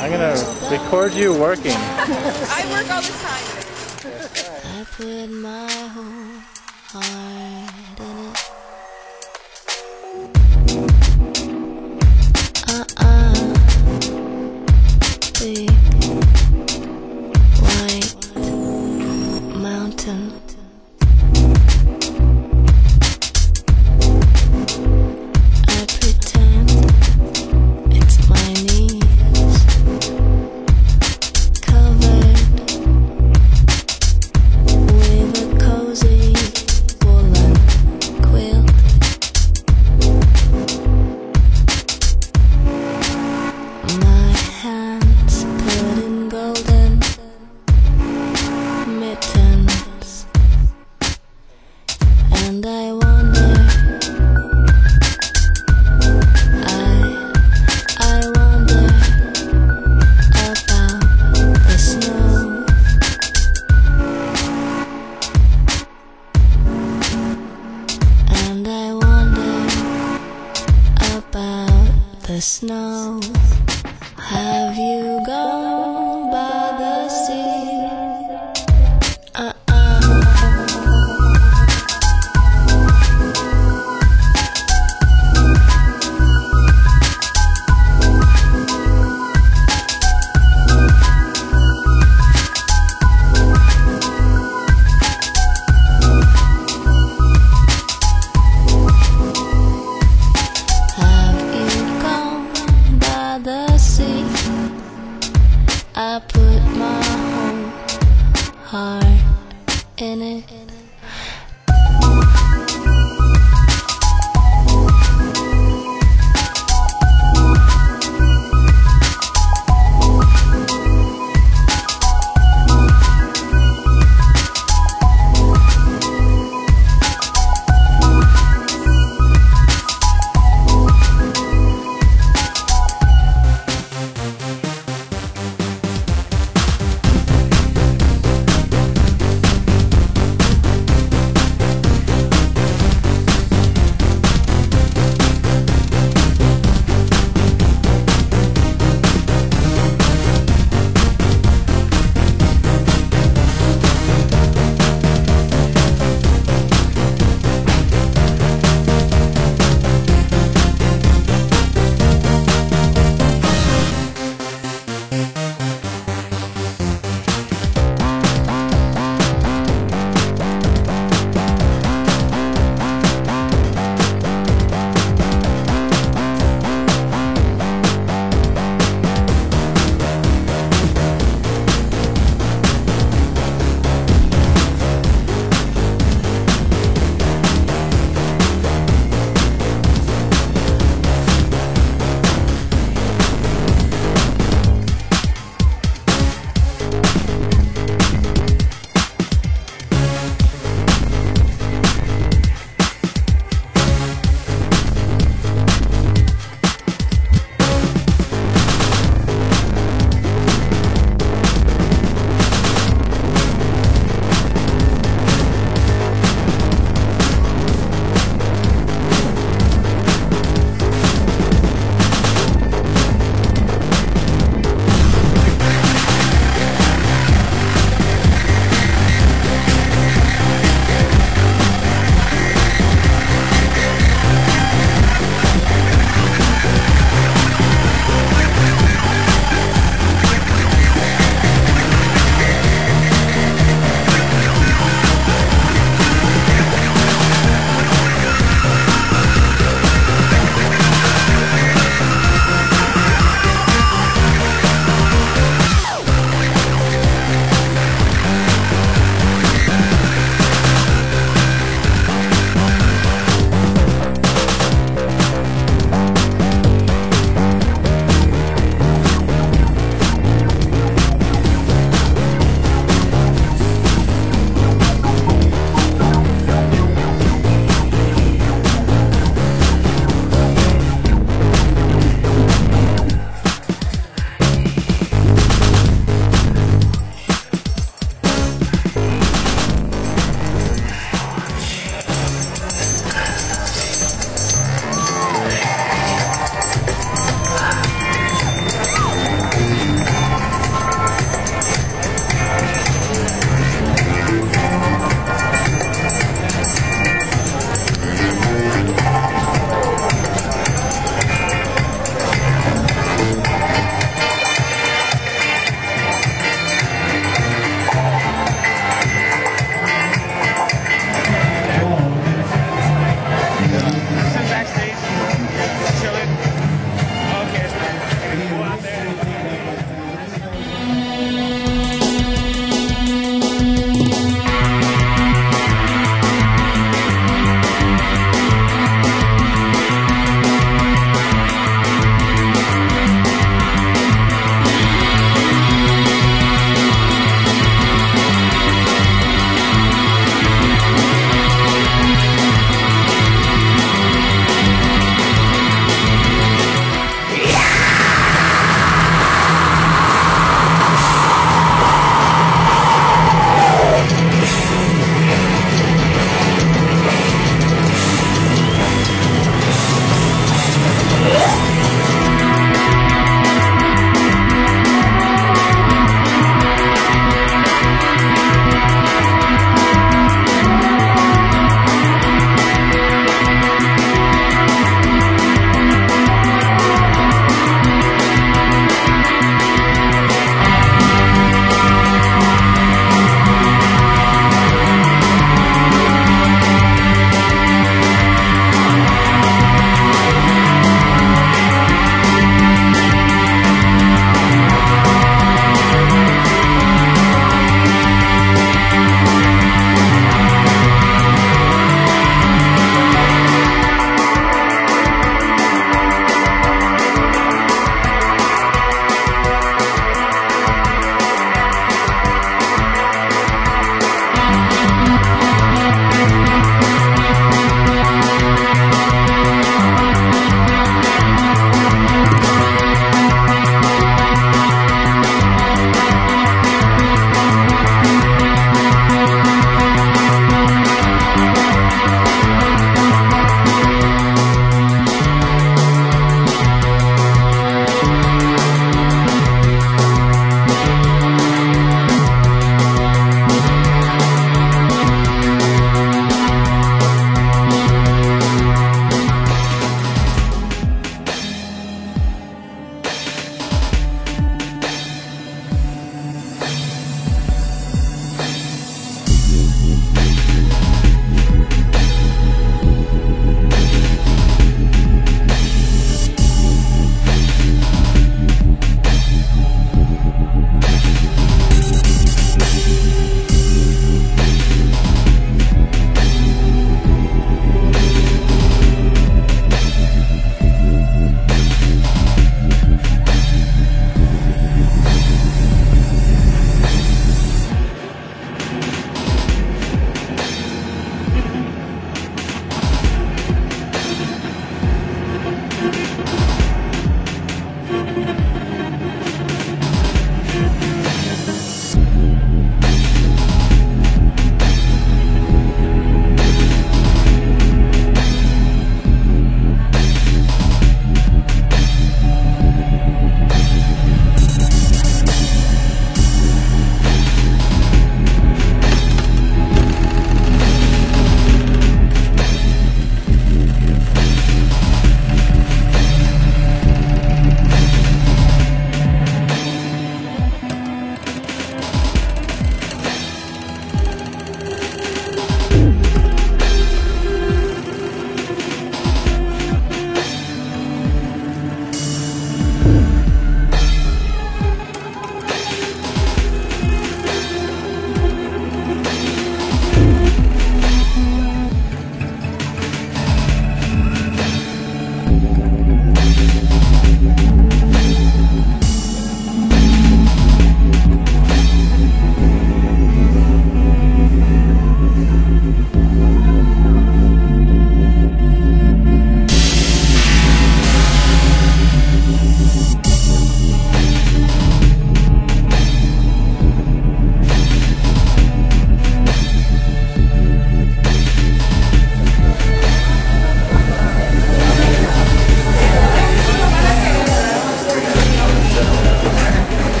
I'm gonna record you working. I work all the time. I put my whole heart in it. Big white mountain. I pretend it's my knees, covered with a cozy woolen quilt. My hands put in golden mittens, and I wonder, I wonder about the snow. And I wonder about the snow. Have you gone by the sea? Have you gone by the sea?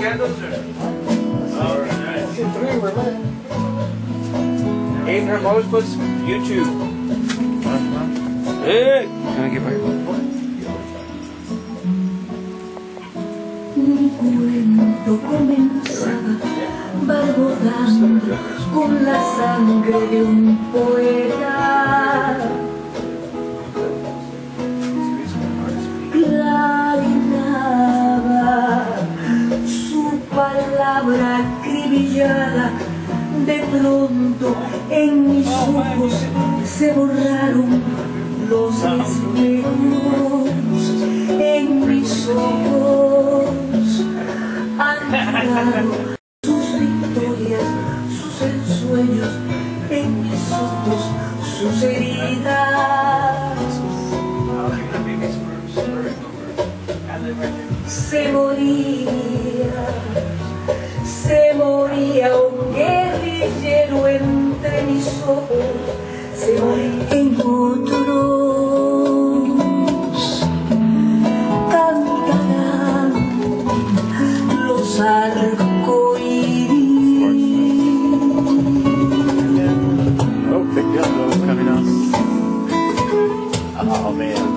candles? All right. Abraham always puts YouTube. Hey! Can I get my Mi cuento comenzaba barbotando con la sangre de un poeta. Clarinaba su palabra acribillada. De pronto en mis ojos se borraron los espejos. En mis ojos han quedado sus victorias, sus ensueños. En mis ojos sus heridas. Se moría un guerrillero entre mis ojos, se moría en otros. Cantarán los arcoíris. Oh, big gun coming on. Oh, man.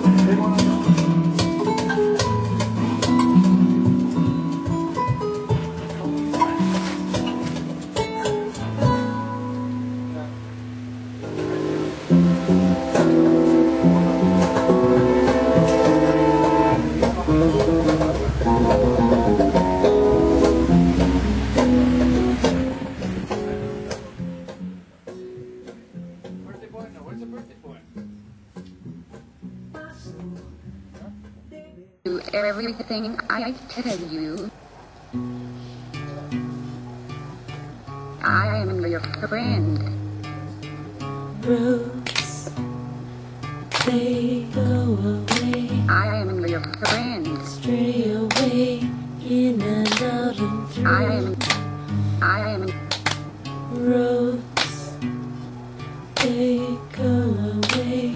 Do everything I tell you. I am your friend. Roads, they go away. I am your friend. Stray away, in and out and through. I am Roads, they go away.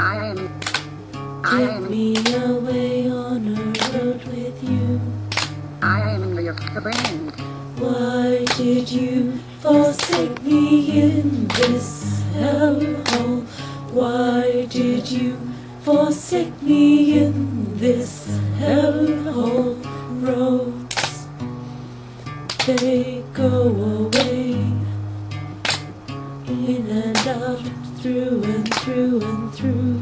I Take me away on a road with you. am your friend. Why did you forsake me in this hellhole? Why did you forsake me in this hellhole? Roads, they go away, in and out, through and through and through.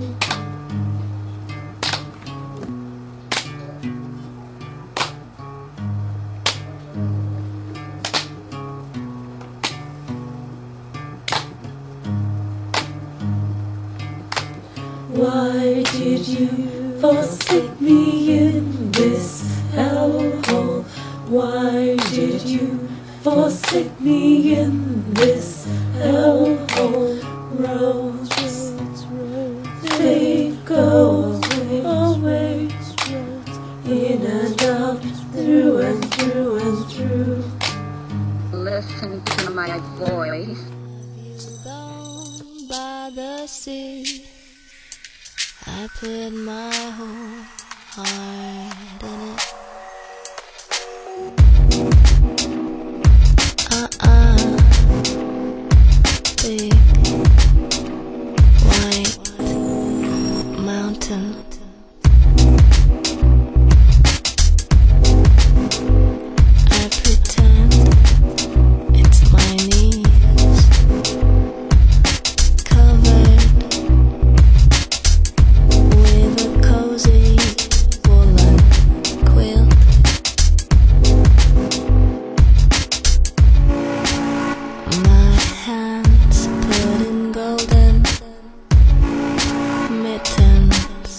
Why did you forsake me in this hellhole? Why did you forsake me in this hellhole? Roads, they go away, in and out, through and through and through. Listen to my voice. Gone by the sea, I put my whole heart in it. Big white mountain. I pretend it's my knees, covered with a cozy woolen quilt. My hands put in golden mittens,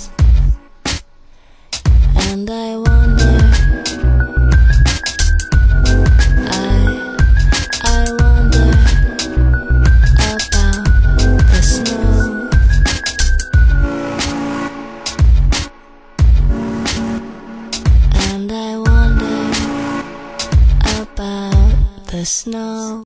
and I wonder, I wonder about the snow. And I wonder about the snow.